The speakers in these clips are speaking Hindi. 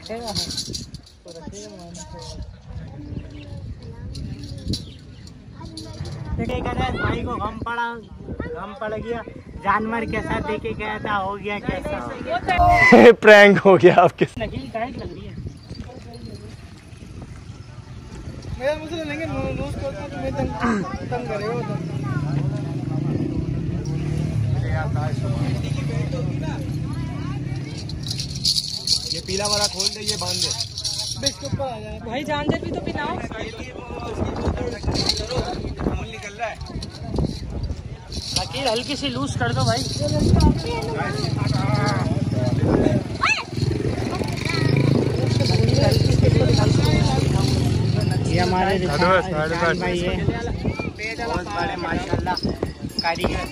भाई को गम पड़ गया, जानवर के साथ देखे गया था, हो गया कैसा प्रैंक हो गया आपके साथ। नकली टाइट लग रही है। मुझे लेंगे लूज करता तो मैं तंग करेगा। ये पीला वाला खोल दे, ये बांध दे। इसके ऊपर आ जाए भाई, जानवर भी तो पिलाओ। निकल रहा है, लकीर हल्की सी लूज कर दो भाई। ये हमारे भाई है, बहुत बड़े माशाल्लाह कारीगर।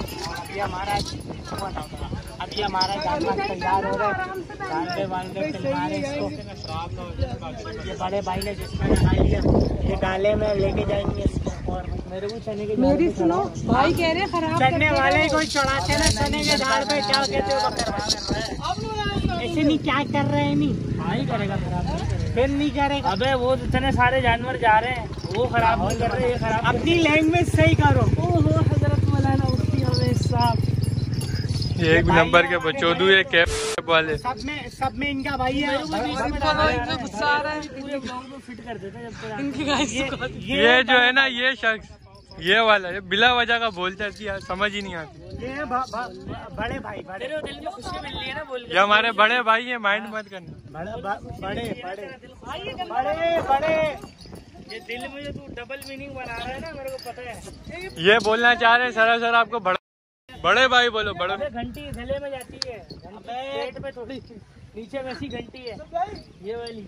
अभी हमारा जानवर तैयार हो रहा है, जानते वाले फिलहाल इसको ये बड़े भाई ने जिसमें खा लिया, ये डाले में लेके जाएंगे इसको। और मेरे को चने के मेरी सुनो भाई कह रहे खराब चढ़ने वाले कोई चढ़ाते ना चने के झाड़ पे, क्या कहते हो ऐसे नहीं, क्या कर रहे हैं नहीं भाई करेगा खराब, फिर नहीं करेगा। अबे वो इतने सारे जानवर जा रहे हैं, वो खराब नहीं कर रहे, ये खराब। अपनी लैंग्वेज सही करो। ओहो हजरत मौलाना मुफ्ती अवैस साहब, ये एक नंबर के बचोदू है कैप वाले। सब में इनका भाई है। गुस्सा आ रहा है, पूरे ब्लॉग में फिट कर देते हैं। ये जो है ना, ये शख्स ये वाला ये बिला वजह का बोलता है, यार समझ ही नहीं आती। ये बड़े भाई, बड़े दिल में खुशी मिल रही है ना बोल। ये हमारे बड़े भाई हैं, माइंड मत करना। बड़े ये दिल में जो तू डबल मीनिंग बना रहा है ना, मेरे को पता है। ये बोलना चाह रहे हैं सरासर आपको बड़े भाई बोलो। बड़े घंटी गले में जाती है, पेट पे थोड़ी नीचे वैसी घंटी है ये वाली।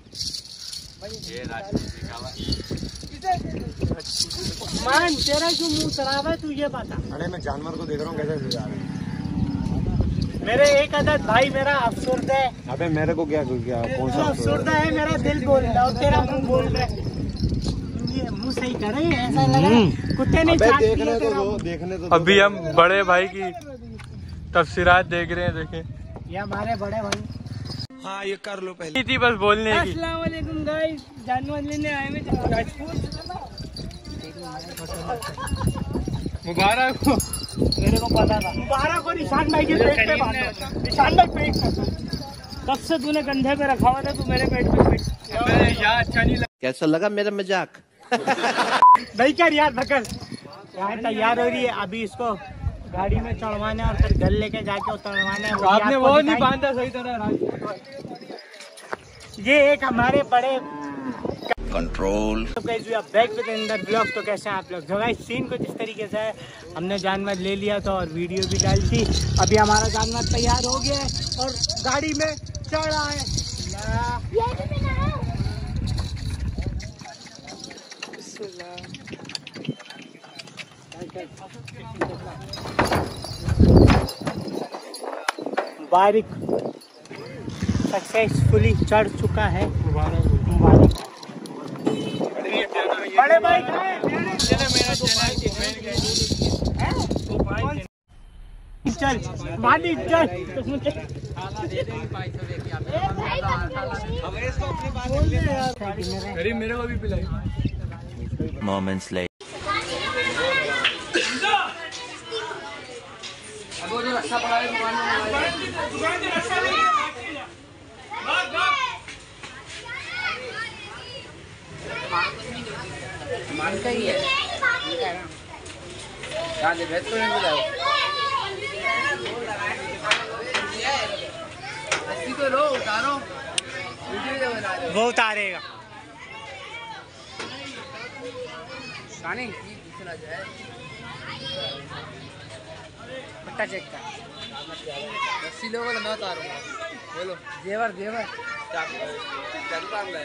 मान तेरा जो मुंह खराब है, तू ये बता। अरे मैं जानवर को देख रहा हूँ कैसे जा रहा है। मेरे एक आदत भाई मेरा अफसुर्दा है। अबे मेरे को क्या कौन सा अफसुर्दा है, मेरा दिल बोल रहा है, तेरा मुंह बोल रहा है। ये मुंह सही करे, ऐसा लग रहा है कुत्ते ने देखने तो। अभी हम बड़े भाई की तफसीरात देख रहे हैं, देखें ये हमारे बड़े भाई। हाँ ये कर लो पहले थी बस बोलने की। अस्सलाम वालेकुम गाइस, जानवर लेने आए हैं मुबारक हो। मेरे को पता था मुबारक को निशान भाई के पेट पे बांधा, निशान भाई पेट पे। कब से तूने कंधे पे रखा हुआ था, तू मेरे पेट पे यार अच्छा नहीं लगा। कैसा लगा मेरा मजाक? नहीं कर यार बकल। यहाँ तैयार हो रही है, अभी इसको गाड़ी में चढ़वाना है और फिर घर लेके जाके उतरवाना है। आपने वो नहीं बांधा सही तरह। ये एक हमारे बड़े कंट्रोल। तो guys we are back with another blog. तो कैसे हैं आप लोग? जो गाइस सीन कुछ इस तरीके से है, हमने जानवर ले लिया था और वीडियो भी डाली थी। अभी हमारा जानवर तैयार हो गया है और गाड़ी में चढ़ा है। बारिक सक्सेसफुली चढ़ चुका है। मुबारक। बड़े भाई चल मालिक चल। मेरे को भी पिलाई। Moments later. मान का ही है कहाँ से भेज तो नहीं मिला अस्सी को लो उतारो वीडियो बना रहे वो उतारेगा खाने की दूसरा जाए पट्टा चेक का अस्सी लोगों को मैं उतारूंगा। बोलो जेवर जेवर क्या है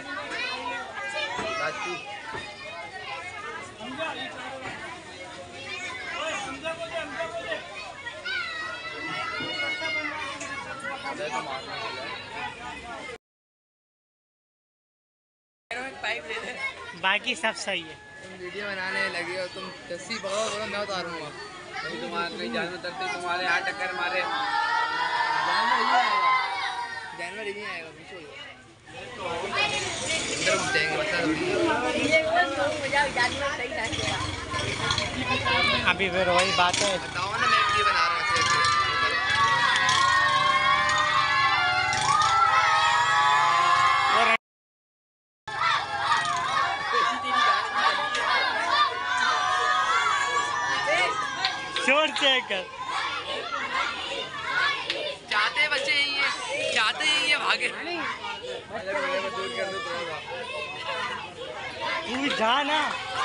बाकी सब सही है। तुम वीडियो बनाने लगे हो, तुम रस्सी पकड़ो बोलो मैं उतारूंगा। कभी तुम्हारे जानवर तरते तुम्हारे यहाँ टक्कर मारे जानवर ही नहीं आएगा अंदर घुसेंगे बता अभी फिर वही बात है। बताओ ना मैं वीडियो बना रहा हूँ शोर चेक कर। चाहते बच्चे ये चाहते ही ये भागे तू जा ना।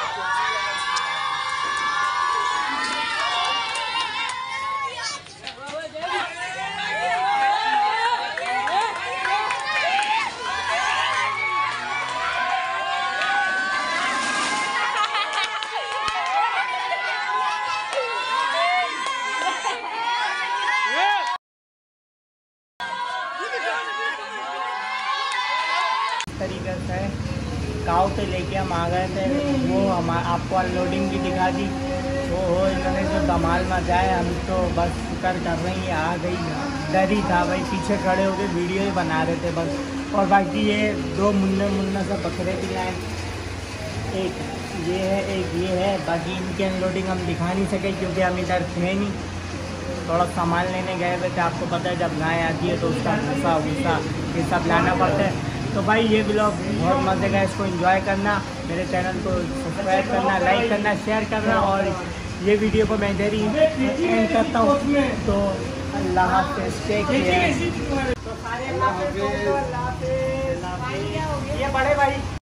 तरीके से गाँव से लेके हम आ गए थे, वो हम आपको अनलोडिंग भी दिखा दी। तो इन्होंने जो धमाल मचा है, हम तो बस शुक्र कर रहे हैं आ गई। डर ही था भाई, पीछे खड़े होके वीडियो ही बना रहे थे बस। और बाकी ये 2 मुन्ना से बकरे भी लाए, एक ये है एक ये है। बाकी इनकी अनलोडिंग हम दिखा नहीं सके क्योंकि हम इधर थे नहीं, थोड़ा सामान लेने गए हुए थे। आपको पता है जब गाय आती है तो उसका भूसा वूसा ये सब लाना पड़ता है। तो भाई ये ब्लॉग बहुत मज़े का, इसको एंजॉय करना, मेरे चैनल को सब्सक्राइब करना, लाइक करना, शेयर करना। और ये वीडियो को मैं इधर ही एंड करता हूँ। तो अल्लाह हाफ़िज़, टेक केयर। तो सारे अल्लाह हाफ़िज़। ये बड़े भाई